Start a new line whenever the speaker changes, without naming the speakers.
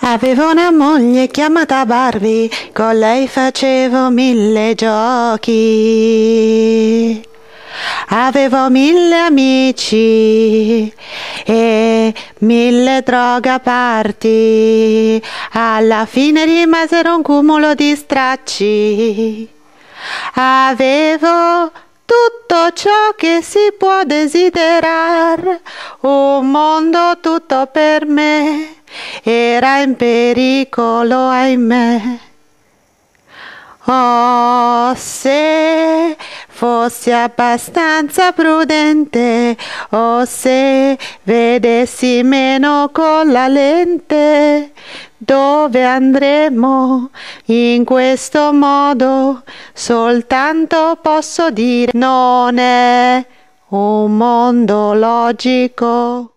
Avevo una moglie chiamata Barbie, con lei facevo 1000 giochi. Avevo 1000 amici e 1000 droga party. Alla fine rimasero un cumulo di stracci. Avevo tutto ciò che si può desiderare, un mondo tutto per me era in pericolo, ahimè. Oh, se fossi abbastanza prudente, oh, se vedessi meno con la lente, dove andremo in questo modo? Soltanto posso dire, non è un mondo logico.